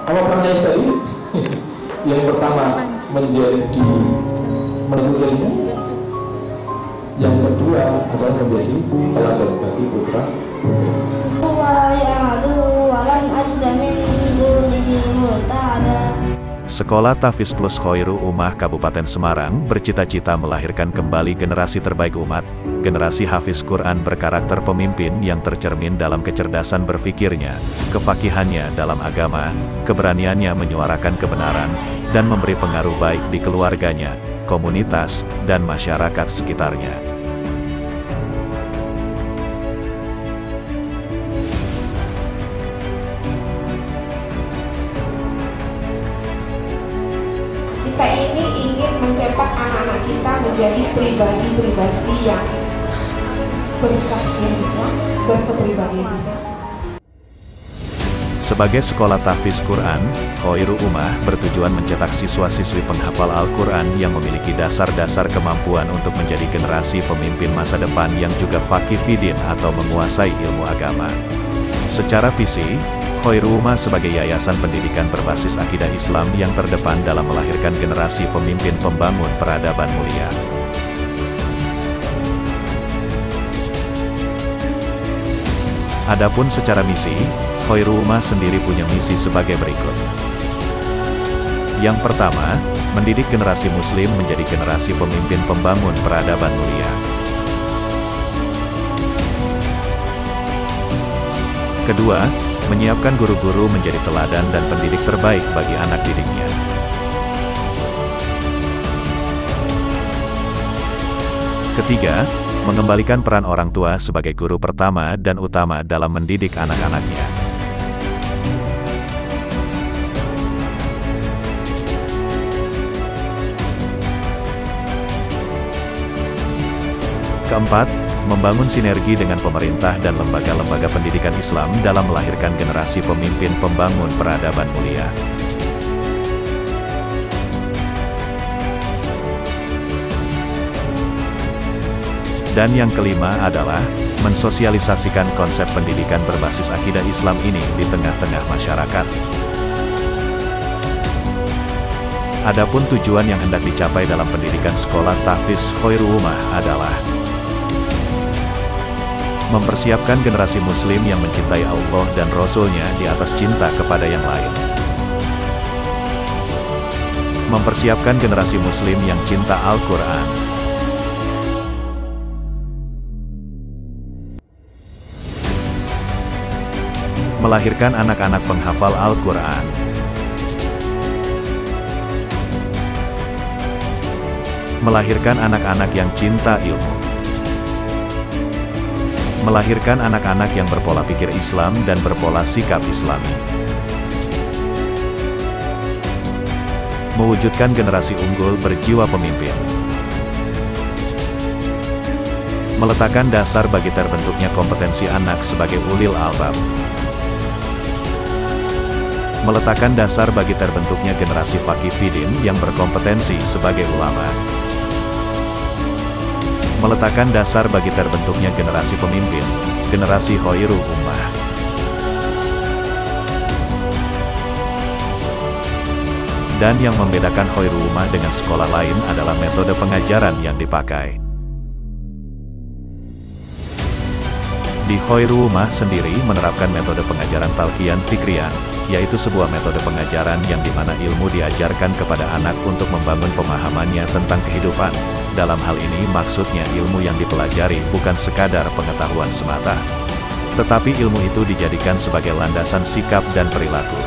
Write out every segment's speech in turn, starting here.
Apa pertanyaan tadi? Yang pertama menjadi menuntut ilmu, yang kedua adalah menjadi teladan bagi putra. Sekolah Tahfiz Plus Khoirul Ummah Kabupaten Semarang bercita-cita melahirkan kembali generasi terbaik umat, generasi hafiz Quran berkarakter pemimpin yang tercermin dalam kecerdasan berfikirnya, kefakihannya dalam agama, keberaniannya menyuarakan kebenaran, dan memberi pengaruh baik di keluarganya, komunitas, dan masyarakat sekitarnya. Kita ini ingin mencetak anak-anak kita menjadi pribadi-pribadi yang bersahsiah, berkepribadian. Sebagai sekolah tahfiz Quran, Khoirul Ummah bertujuan mencetak siswa-siswi penghafal Al-Quran yang memiliki dasar-dasar kemampuan untuk menjadi generasi pemimpin masa depan yang juga faqih fidin atau menguasai ilmu agama. Secara visi, Khoirul Ummah sebagai yayasan pendidikan berbasis akidah Islam yang terdepan dalam melahirkan generasi pemimpin pembangun peradaban mulia. Adapun secara misi, Khoirul Ummah sendiri punya misi sebagai berikut. Yang pertama, mendidik generasi muslim menjadi generasi pemimpin pembangun peradaban mulia. Kedua, menyiapkan guru-guru menjadi teladan dan pendidik terbaik bagi anak didiknya. Ketiga, mengembalikan peran orang tua sebagai guru pertama dan utama dalam mendidik anak-anaknya. Keempat, membangun sinergi dengan pemerintah dan lembaga-lembaga pendidikan Islam dalam melahirkan generasi pemimpin pembangun peradaban mulia. Dan yang kelima adalah mensosialisasikan konsep pendidikan berbasis akidah Islam ini di tengah-tengah masyarakat. Adapun tujuan yang hendak dicapai dalam pendidikan sekolah tahfiz Khoirul Ummah adalah mempersiapkan generasi muslim yang mencintai Allah dan Rasul-Nya di atas cinta kepada yang lain. Mempersiapkan generasi muslim yang cinta Al-Quran. Melahirkan anak-anak penghafal Al-Quran. Melahirkan anak-anak yang cinta ilmu. Melahirkan anak-anak yang berpola pikir Islam dan berpola sikap Islami. Mewujudkan generasi unggul berjiwa pemimpin. Meletakkan dasar bagi terbentuknya kompetensi anak sebagai ulil albab. Meletakkan dasar bagi terbentuknya generasi faqih fidin yang berkompetensi sebagai ulama. Meletakkan dasar bagi terbentuknya generasi pemimpin, generasi Khoirul Ummah. Dan yang membedakan Khoirul Ummah dengan sekolah lain adalah metode pengajaran yang dipakai. Di Khoirul Ummah sendiri menerapkan metode pengajaran talqiyan fikriyan, yaitu sebuah metode pengajaran yang dimana ilmu diajarkan kepada anak untuk membangun pemahamannya tentang kehidupan. Dalam hal ini maksudnya ilmu yang dipelajari bukan sekadar pengetahuan semata, tetapi ilmu itu dijadikan sebagai landasan sikap dan perilaku.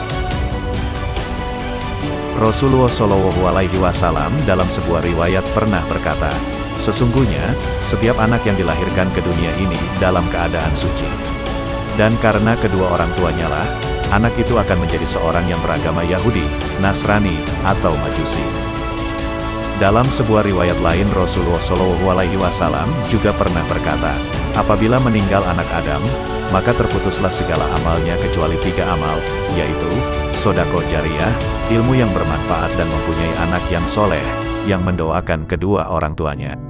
Rasulullah Shallallahu Alaihi Wasallam dalam sebuah riwayat pernah berkata, sesungguhnya, setiap anak yang dilahirkan ke dunia ini dalam keadaan suci. Dan karena kedua orang tuanya lah, anak itu akan menjadi seorang yang beragama Yahudi, Nasrani, atau Majusi. Dalam sebuah riwayat lain Rasulullah Shallallahu Alaihi Wasallam juga pernah berkata, apabila meninggal anak Adam, maka terputuslah segala amalnya kecuali 3 amal, yaitu, sodaqah jariyah, ilmu yang bermanfaat dan mempunyai anak yang soleh, yang mendoakan kedua orang tuanya.